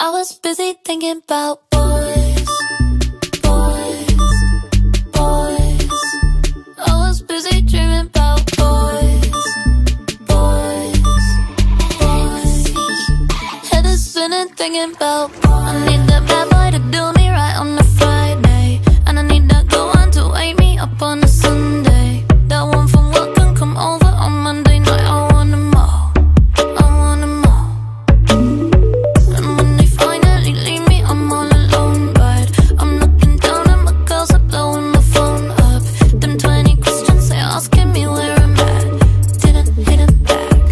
I was busy thinking about boys, boys, boys. I was busy dreaming about boys, boys, boys. Head is spinning thinking about I need that bad boy to do me right on a Friday, and I need that good one to wake me up on a Sunday. That one from work can come over on Monday night. I want them all, I want them all. And when they finally leave me, I'm all alone. But I'm looking down and my girls are blowing my phone up. Them 20 questions they asking me where I'm at, didn't hit it back.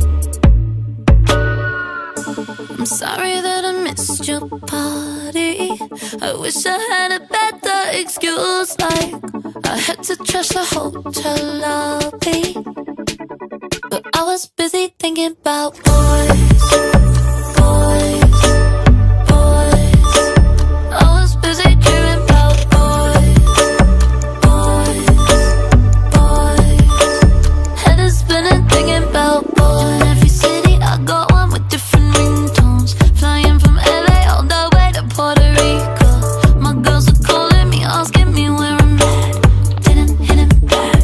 I'm sorry that I missed your party. I wish I had a better excuse, like I had to trash the hotel lobby. But I was busy thinking about boys, boys, boys. I was busy dreaming about boys, boys, boys. Head is spinning thinking about boys. In every city I got one with different ringtones. Flying from LA all the way to Puerto Rico. My girls are calling me, asking me where I'm at, didn't hit it back.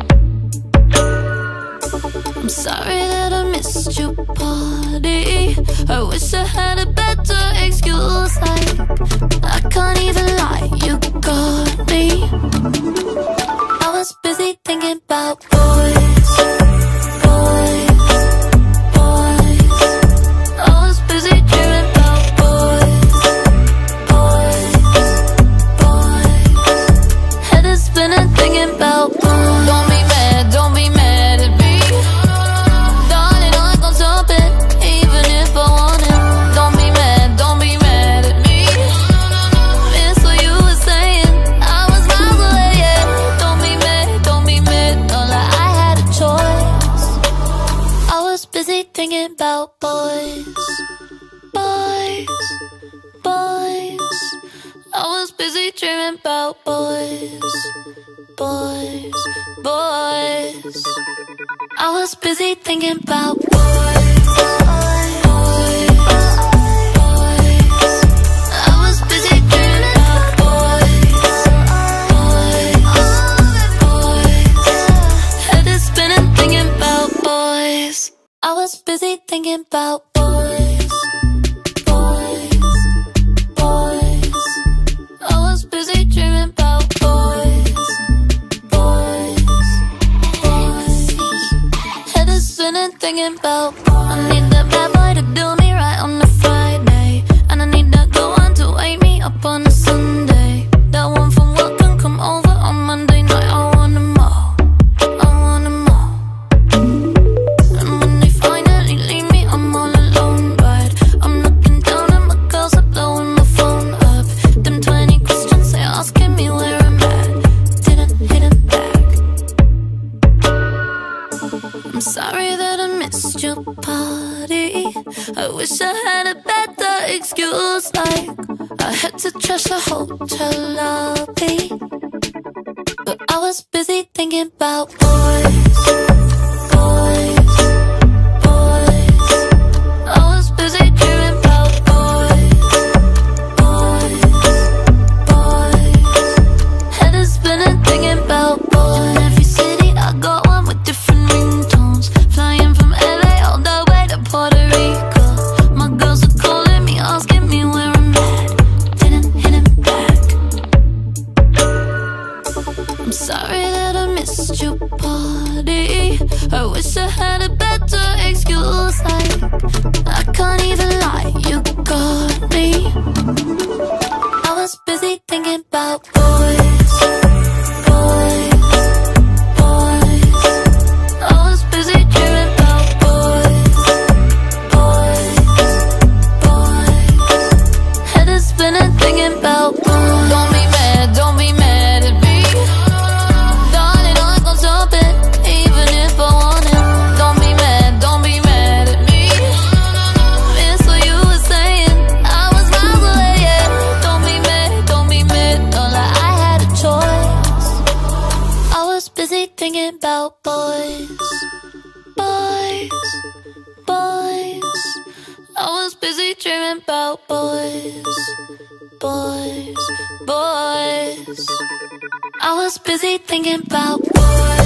I'm sorry that I missed your party. I wish I had a better excuse, like I can't even lie, you got me. I was busy thinking about boys, boys, boys. I was busy dreaming about boys, boys, boys. Head is spinning thinking about boys. Don't be mad at me, darling, I gon' stop it, even if I want it. Don't be mad at me, it's what you were saying, I was miles away, yeah. Don't be mad, not like I had a choice. I was busy thinking about boys, boys, boys. I was busy dreaming about boys, boys, boys. I was busy thinking about boys, boys, boys. I was busy dreaming about boys, boys, boys. Head is spinning thinking about boys. I was busy thinking about boys, boys, boys. I was busy dreaming about boys, boys, boys. Head is spinning thinking about I need that bad boy to do me right on a Friday, and I need that good one to wake me up on a Sunday. That one from work can come over on Monday night. I want them all, I want them all. And when they finally leave me, I'm all alone. But I'm looking down and my girls are blowing my phone up. Them 20 questions they asking me where I'm at, didn't hit it back. I'm sorry that I missed your party. I wish I had a better excuse, like I had to trash the hotel lobby. But I was busy thinking about boys, boys, boys. I was busy dreaming about boys, boys, boys. Head is spinning thinking about boys. In every city I got one with different ringtones. Flying from LA all the way to Puerto Rico. My girls are calling me, asking me where I'm at, didn't hit it back. I'm sorry that I missed your party. I wish I had a better excuse, like I can't even lie, you got me. I was busy thinking about boys, boys, boys. I was busy dreaming about boys, boys, boys. Head is spinning thinking about boys. Don't be mad at me, darling, I gon' stop it, even if I want it. Don't be mad at me, it's what you were saying, I was miles away, yeah. Don't be mad, not like I had a choice. I was busy thinking about boys, boys, boys. I was busy dreaming about boys. boys, boys. I was busy thinking about boys.